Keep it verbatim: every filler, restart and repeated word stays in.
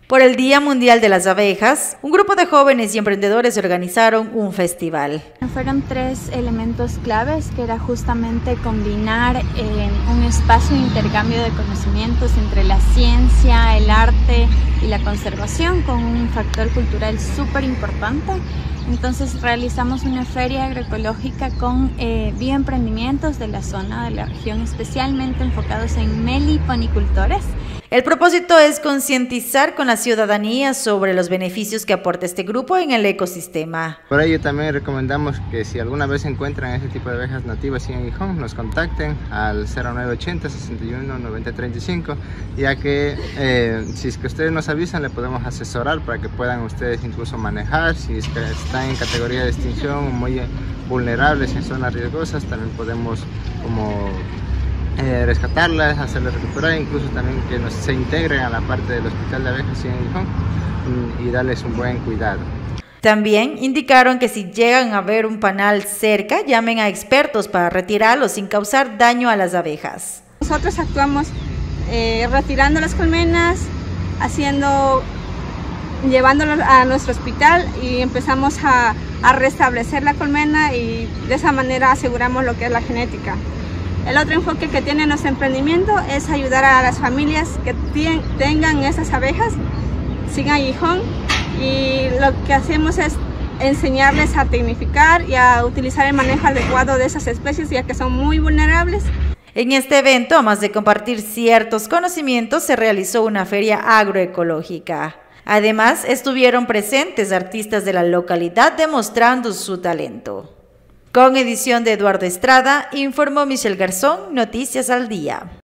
Por el Día Mundial de las Abejas, un grupo de jóvenes y emprendedores organizaron un festival. Fueron tres elementos claves, que era justamente combinar eh, un espacio de intercambio de conocimientos entre la ciencia, el arte y la conservación, con un factor cultural súper importante. Entonces realizamos una feria agroecológica con eh, bioemprendimientos de la zona, de la región, especialmente enfocados en meliponicultores. El propósito es concientizar con la ciudadanía sobre los beneficios que aporta este grupo en el ecosistema. Por ello también recomendamos que si alguna vez encuentran este tipo de abejas nativas en Gijón, nos contacten al cero nueve ochenta, sesenta y uno, noventa, treinta y cinco, ya que eh, si es que ustedes nos avisan, le podemos asesorar para que puedan ustedes incluso manejar. Si es que están en categoría de extinción, muy vulnerables en zonas riesgosas, también podemos como Eh, rescatarlas, hacerlas recuperar, incluso también que nos, se integren a la parte del hospital de abejas en Gijón y darles un buen cuidado. También indicaron que si llegan a ver un panal cerca, llamen a expertos para retirarlo sin causar daño a las abejas. Nosotros actuamos eh, retirando las colmenas, haciendo, llevándolas a nuestro hospital y empezamos a, a restablecer la colmena, y de esa manera aseguramos lo que es la genética. El otro enfoque que tiene nuestro emprendimiento es ayudar a las familias que tengan esas abejas, sigan Gijón, y lo que hacemos es enseñarles a tecnificar y a utilizar el manejo adecuado de esas especies, ya que son muy vulnerables. En este evento, además de compartir ciertos conocimientos, se realizó una feria agroecológica. Además, estuvieron presentes artistas de la localidad demostrando su talento. Con edición de Eduardo Estrada, informó Michelle Garzón, Noticias al Día.